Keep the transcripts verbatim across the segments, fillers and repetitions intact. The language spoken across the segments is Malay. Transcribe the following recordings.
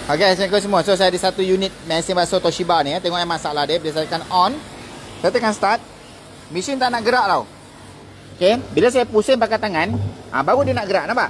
Okay, assalamualaikum semua. So saya ada satu unit mesin basuh Toshiba ni eh. Tengok yang masalah dia. Bila saya tekan on, saya tekan start, mesin tak nak gerak tau. Okay, bila saya pusing pakai tangan, ha, baru dia nak gerak, nampak?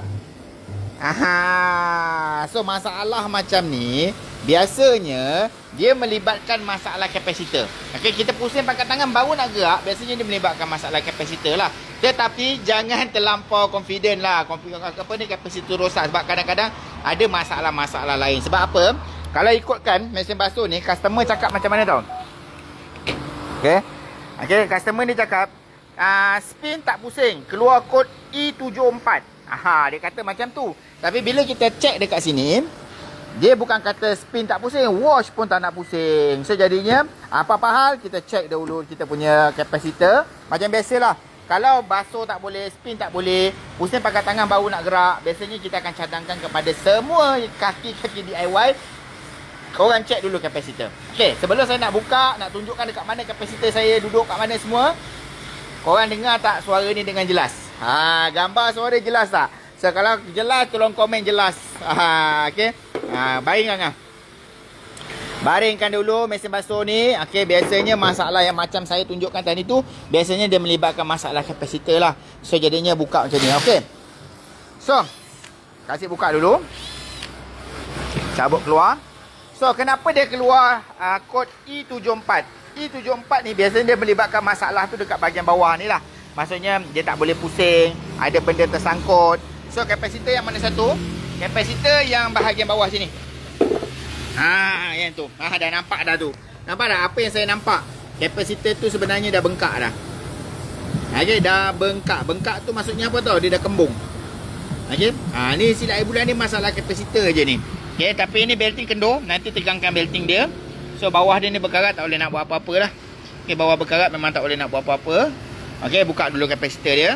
Aha. So masalah macam ni biasanya dia melibatkan masalah kapasitor. Okay, kita pusing pakai tangan baru nak gerak, biasanya dia melibatkan masalah kapasitor lah. Tetapi jangan terlampau confident lah. Apa ni, kapasitor rosak. Sebab kadang-kadang ada masalah-masalah lain. Sebab apa? Kalau ikutkan mesin basuh ni, customer cakap macam mana tau? Okay, okay, customer ni cakap uh, spin tak pusing, keluar kod E tujuh empat. Aha, dia kata macam tu. Tapi bila kita cek dekat sini, dia bukan kata spin tak pusing, wash pun tak nak pusing. So jadinya apa-apa hal kita cek dahulu kita punya kapasitor. Macam biasalah, kalau basuh tak boleh, spin tak boleh, pusing pakai tangan baru nak gerak, biasanya kita akan cadangkan kepada semua kaki-kaki D I Y, korang cek dulu kapasitor. Okay, sebelum saya nak buka, nak tunjukkan dekat mana kapasitor saya duduk, kat mana semua, korang dengar tak suara ni dengan jelas? Ha, gambar suara jelas tak? So kalau jelas, tolong komen jelas. Ha, okay. Ha, baringkan ah. Baringkan dulu mesin basuh ni. Okay, biasanya masalah yang macam saya tunjukkan tadi tu, biasanya dia melibatkan masalah kapasitor lah. So jadinya buka macam ni. Okay. So, kasih buka dulu. Cabut keluar. So, kenapa dia keluar uh, kod E tujuh empat? E tujuh empat ni biasanya dia melibatkan masalah tu dekat bahagian bawah ni lah. Maksudnya dia tak boleh pusing, ada benda tersangkut. So kapasitor yang mana satu? Kapasitor yang bahagian bawah sini. Ha, yang tu. Ha, dah nampak dah tu. Nampak dah apa yang saya nampak? Kapasitor tu sebenarnya dah bengkak dah. Okey, dah bengkak. Bengkak tu maksudnya apa tau? Dia dah kembung. Okey. Ha, ni silap air bulan ni masalah kapasitor je ni. Okey, tapi ni belting kendur, nanti tegangkan belting dia. So bawah dia ni berkarat, tak boleh nak buat apa-apa lah. Okey, bawah berkarat memang tak boleh nak buat apa-apa. Okey, buka dulu kapasitor dia.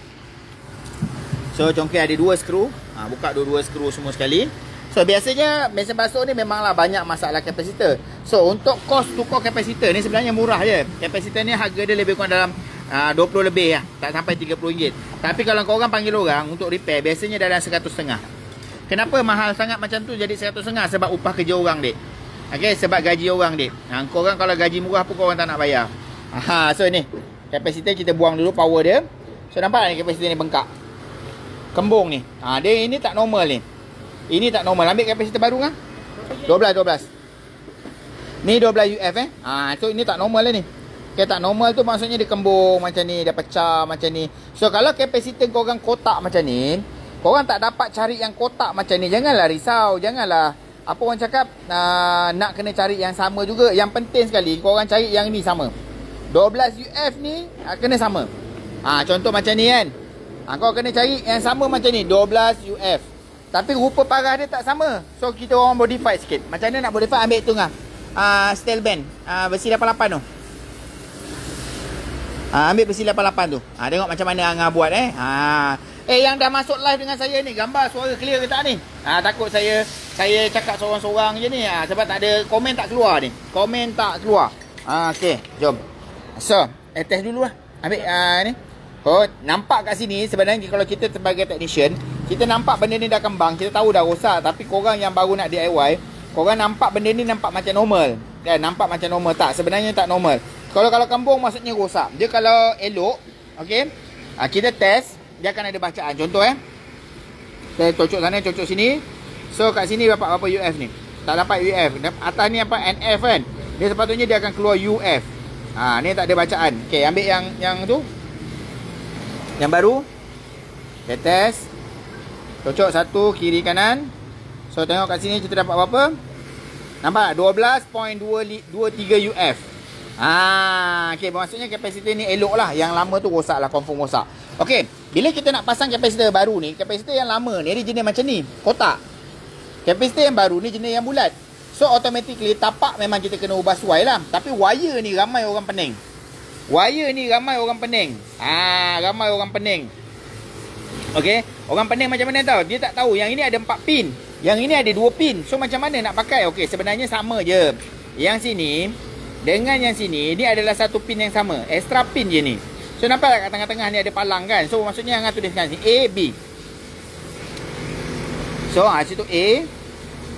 So congkak ada dua skru. Ha, buka dua-dua skru semua sekali. So biasanya mesin basuh ni memanglah banyak masalah kapasitor. So untuk kos tukar kapasitor ni sebenarnya murah je. Kapasitor ni harga dia lebih kurang dalam uh, dua puluh lebih lah. Tak sampai tiga puluh ringgit. Tapi kalau korang panggil orang untuk repair, biasanya dalam seratus setengah. Kenapa mahal sangat macam tu jadi seratus setengah? Sebab upah kerja orang, dek. Okey, sebab gaji orang, dek. Ha, korang kalau gaji murah pun korang tak nak bayar. Ha, so ni kapasitor kita buang dulu power dia. So nampak tak ni kapasitor ni bengkak? Kembung ni. Ha, dia ini tak normal ni. Ini tak normal. Ambil kapasitor baru kan? dua belas dua belas. Ni dua belas U F eh. Ha, so ini tak normal lah ni. Okay, tak normal tu maksudnya dia kembung macam ni, dia pecah macam ni. So kalau kapasitor korang kotak macam ni, korang tak dapat cari yang kotak macam ni, janganlah risau, janganlah apa orang cakap uh, nak kena cari yang sama juga. Yang penting sekali korang cari yang ni sama. dua belas U F ni uh, kena sama. Ha, contoh macam ni kan. Ha, kau kena cari yang sama macam ni, dua belas U F. Tapi rupa parah dia tak sama. So kita orang modify sikit. Macam mana nak modify? Ambil tu ngah. Uh, steel band. Uh, besi lapan lapan tu. Uh, ambil besi lapan lapan tu. Ha, tengok macam mana Angah buat eh. Ha. Eh yang dah masuk live dengan saya ni, gambar suara clear ke tak ni? Ha, takut saya saya cakap seorang-seorang je ni. Ha, sebab tak ada komen tak keluar ni. Komen tak keluar. Ha, okey, jom. So, eh, test dulu lah. Ambil uh, ni. Oh, nampak kat sini sebenarnya kalau kita sebagai technician, kita nampak benda ni dah kembang, kita tahu dah rosak. Tapi korang yang baru nak D I Y, korang nampak benda ni nampak macam normal. Kan, nampak macam normal. Tak, sebenarnya tak normal. Kalau kalau kembung maksudnya rosak. Dia kalau elok, okey, ha, kita test, dia akan ada bacaan. Contoh eh. Saya cocok sana, cocok sini. So kat sini dapat berapa U F ni? Tak dapat U F. Atas ni apa N F kan? Dia sepatutnya dia akan keluar U F. Ha, ni tak ada bacaan. Okey, ambil yang yang tu. Yang baru. Okay, test. Cocok satu kiri kanan. So tengok kat sini kita dapat berapa? Nampak dua belas perpuluhan dua tiga U F. Ah, okey, maksudnya kapasitor ni elok lah. Yang lama tu rosak lah, confirm rosak. Okey, bila kita nak pasang kapasitor baru ni, kapasitor yang lama ni dia jenis macam ni, kotak. Kapasitor yang baru ni jenis yang bulat. So automatically tapak memang kita kena ubah suai lah. Tapi wire ni ramai orang pening. Wire ni ramai orang pening. Ah, ramai orang pening. Okey, orang pening macam mana tahu? Dia tak tahu yang ini ada empat pin, yang ini ada dua pin. So macam mana nak pakai? Okey, sebenarnya sama je. Yang sini dengan yang sini, ni adalah satu pin yang sama. Extra pin je ni. So nampak tak kat tengah-tengah ni ada palang kan? So maksudnya hang tuliskan sini A, B. So ha, situ A.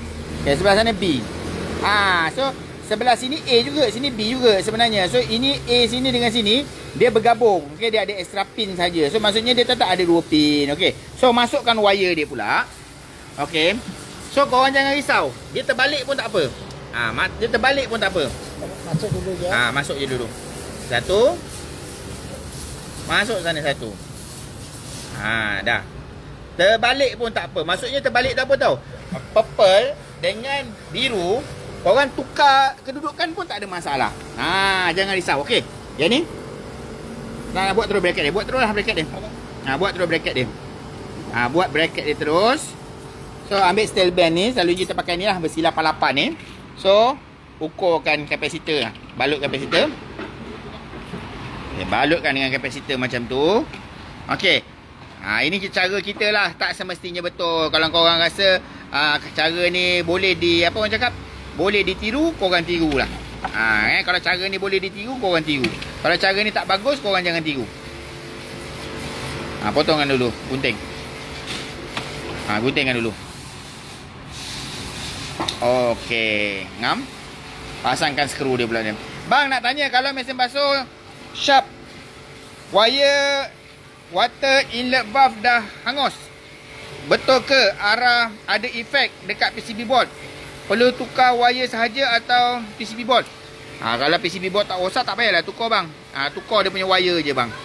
Okay, sebelah sana B. Ah, so sebelah sini A juga, sini B juga sebenarnya. So ini A sini dengan sini dia bergabung. Okey, dia ada extra pin saja. So maksudnya dia tetap ada dua pin. Okey. So masukkan wire dia pula. Okey. So korang jangan risau. Dia terbalik pun tak apa. Ah, ha, dia terbalik pun tak apa. Masuk dulu je. Ah, ha, masuk je dulu. Satu. Masuk sana satu. Ha, dah. Terbalik pun tak apa. Maksudnya terbalik tak apa tau. Purple dengan biru, korang tukar kedudukan pun tak ada masalah. Ha, jangan risau. Okey. Yang ni. Nah, buat terus bracket dia. Buat teruslah bracket dia. Ha, buat terus bracket dia. Ha, buat bracket dia terus. So, ambil steel band ni. Selalu kita pakai ni lah. Besi lapan lapan ni. So, ukurkan kapasitor. Balut kapasitor. Okay, balutkan dengan kapasitor macam tu. Okey. Ha, ini cara kita lah. Tak semestinya betul. Kalau korang rasa ha, cara ni boleh di... Apa orang cakap? Boleh ditiru, korang tiru lah. Ha, eh, kalau cara ni boleh ditiru, korang tiru. Kalau cara ni tak bagus, korang jangan tiru. Ha, potongkan dulu. Gunting. Ha, guntingkan dulu. Okey. Ngam. Pasangkan skru dia pula dia. Bang, nak tanya, kalau mesin basuh sharp, wire water inlet valve dah hangus, betul ke arah ada efek dekat P C B board? Perlu tukar wire sahaja atau P C B board? Ha, kalau P C B board tak rosak, tak payahlah tukar bang. Ha, tukar dia punya wire je bang.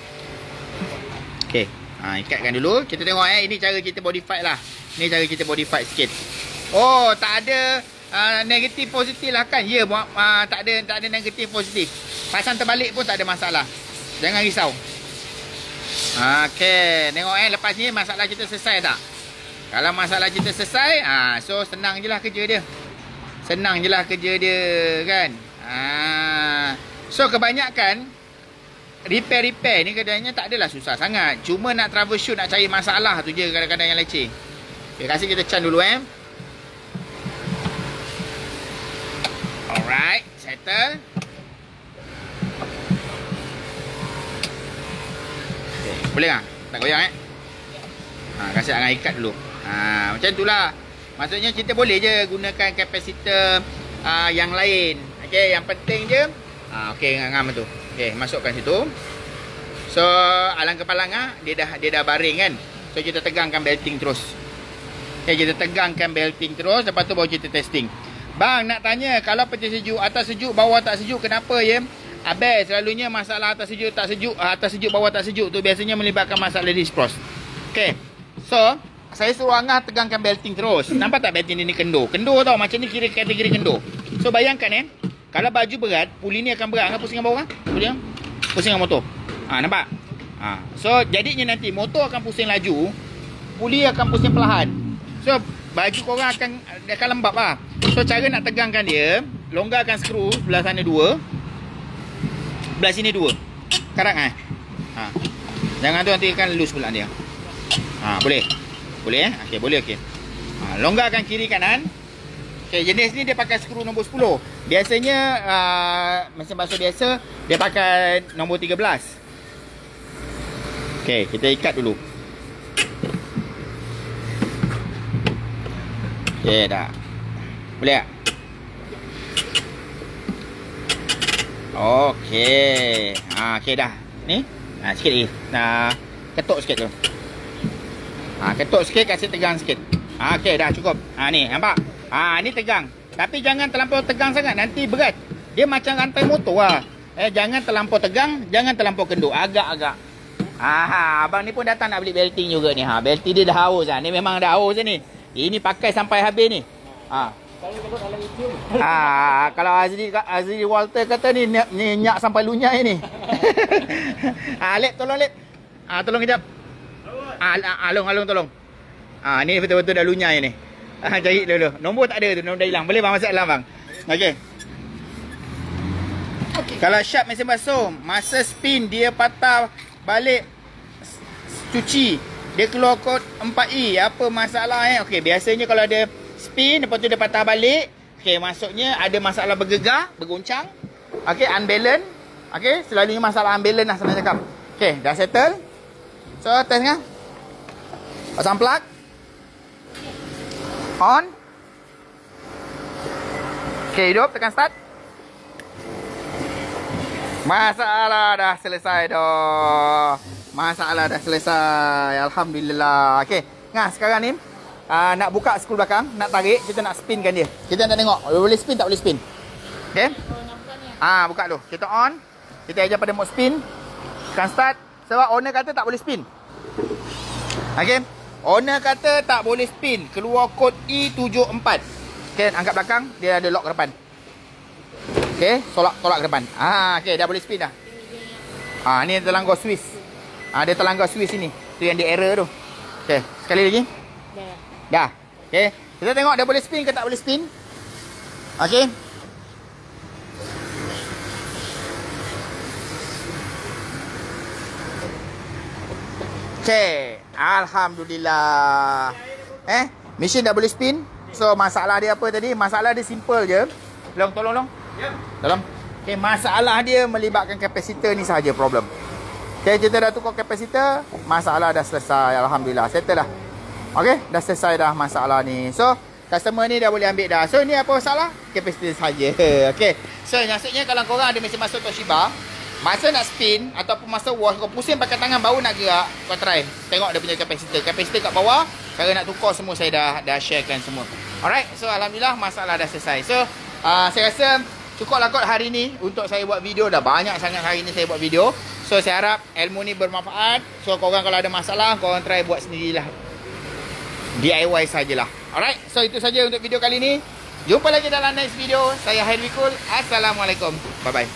Okey. Ha, ikatkan dulu. Kita tengok eh. Ini cara kita modify lah. Ini cara kita modify sikit. Oh, tak ada uh, negatif positif lah kan? Ya, uh, tak ada tak ada negatif positif. Pasang terbalik pun tak ada masalah. Jangan risau. Okey. Tengok eh. Lepas ni masalah kita selesai tak? Kalau masalah kita selesai, ah, so senang je lah kerja dia. Senang je lah kerja dia kan. Ah, so kebanyakan repair-repair ni kadang-kadang tak adalah susah sangat. Cuma nak troubleshoot, nak cari masalah tu je kadang-kadang yang leceh. Okay, kasih kita can dulu eh. Alright, settle. Okay, boleh tak? Tak goyang eh? Ha, kasih dengan ikat dulu. Ha, macam itulah. Maksudnya kita boleh je gunakan kapasitor uh, yang lain. Okey, yang penting je ha, okey ngam tu. Okey, masukkan situ. So, alang kepala ngah, dia dah dia dah baring kan. So kita tegangkan belting terus. Okey, kita tegangkan belting terus, lepas tu baru kita testing. Bang, nak tanya, kalau pecah sejuk, atas sejuk, bawah tak sejuk, kenapa ya? Abang, selalunya masalah atas sejuk tak sejuk, atas sejuk bawah tak sejuk tu biasanya melibatkan masalah disk frost. Okey. So, saya suruh Angah tegangkan belting terus. Nampak tak belting ni kendur? Kendur tau, macam ni kira kategori kendur. So, bayangkan eh. Kalau baju berat, puli ni akan berat. Angah pusing dengan bawah kan? Pusing, pusing dengan motor. Ha, nampak? Ha. So, jadinya nanti motor akan pusing laju. Puli akan pusing perlahan. So, baju korang akan, akan lembab lah. So, cara nak tegangkan dia, longgarkan skru sebelah sana dua. Sebelah sini dua. Karak eh? Ha. Jangan tu nanti akan loose pula dia. Ha, boleh. Boleh eh? Okey, boleh okey. Ha, longgarkan kiri kanan. Okey, jenis ni dia pakai skru nombor sepuluh. Biasanya uh, mesin basuh biasa dia pakai nombor tiga belas. Okey, kita ikat dulu. Okey, dah. Boleh tak? Okey. Ha, okey dah. Ni. Ha, sikit lagi. Nah, ketuk sikit tu. Ha, ketuk sikit, kasih tegang sikit. Ha, okey, dah cukup. Ha, ni, nampak? Ha, ni tegang. Tapi jangan terlampau tegang sangat, nanti berat. Dia macam rantai motor lah. Eh, jangan terlampau tegang, jangan terlampau kendur. Agak-agak. Ha, ha, abang ni pun datang nak beli belting juga ni. Ha, belting dia dah haus lah. Ni memang dah haus ni. Ini pakai sampai habis ni. Ha. Ha, kalau Azri Azri Walter kata ni ni nyak sampai lunyai ni. Ha, Lep tolong Lep. Ha, tolong kejap. Ah, alung alung tolong. Ah, ni betul-betul dah lunyai ni. Ah, jahit dulu. Nombor tak ada tu, nombor dah hilang. Boleh bang masuk dalam bang. Okey. Okey. Kalau sharp mesin basuh, masa spin dia patah balik cuci, dia keluar kod empat E. Apa masalah eh? Okey, biasanya kalau ada spin lepas tu dia patah balik, okey, maksudnya ada masalah bergegar, bergoncang. Okey, unbalance. Okey, selalunya masalah unbalance lah senang cakap. Okey, dah settle. So, test kan? Pasang plug. On. Okey, hidup, tekan start. Masalah dah selesai dah. Masalah dah selesai. Alhamdulillah. Okey, ngah sekarang ni uh, nak buka skru belakang, nak tarik, kita nak spinkan dia. Kita nak tengok boleh spin tak boleh spin. Okey. Ah, buka dulu. Kita on. Kita ajar pada mode spin. Tekan start. Sebab owner kata tak boleh spin. Okey. Owner kata tak boleh spin. Keluar kod E tujuh empat. Okey, angkat belakang, dia ada lock ke depan. Okey, tolak tolak ke depan. Ah, okey, dah boleh spin dah. Ah, ni terlanggar Swiss. Ah, dia terlanggar Swiss sini. Tu yang dia error tu. Okey, sekali lagi. Dah. Dah. Okey. Kita tengok dia boleh spin ke tak boleh spin. Okey. Okey, alhamdulillah. Eh, mesin dah boleh spin. So masalah dia apa tadi? Masalah dia simple je. Long tolong long. Ya. Tolong. Okey, masalah dia melibatkan kapasitor ni sahaja problem. Okay, kita dah tukar kapasitor, masalah dah selesai. Alhamdulillah, settle dah. Okey, dah selesai dah masalah ni. So, customer ni dah boleh ambil dah. So, ni apa masalah? Kapasitor saja. Okey. So, maksudnya kalau korang ada mesin masuk Toshiba, masa nak spin ataupun masa wash, kau pusing pakai tangan baru nak gerak, kau try. Tengok dia punya kapasitor. Kapasitor kat bawah, cara nak tukar semua saya dah dah sharekan semua. Alright, so alhamdulillah masalah dah selesai. So, uh, saya rasa cukuplah kot hari ni untuk saya buat video. Dah banyak sangat hari ni saya buat video. So saya harap ilmu ni bermanfaat. So korang kalau ada masalah, korang try buat sendirilah. D I Y sajalah. Alright, so itu saja untuk video kali ni. Jumpa lagi dalam next video. Saya Hairul Wikul. Assalamualaikum. Bye bye.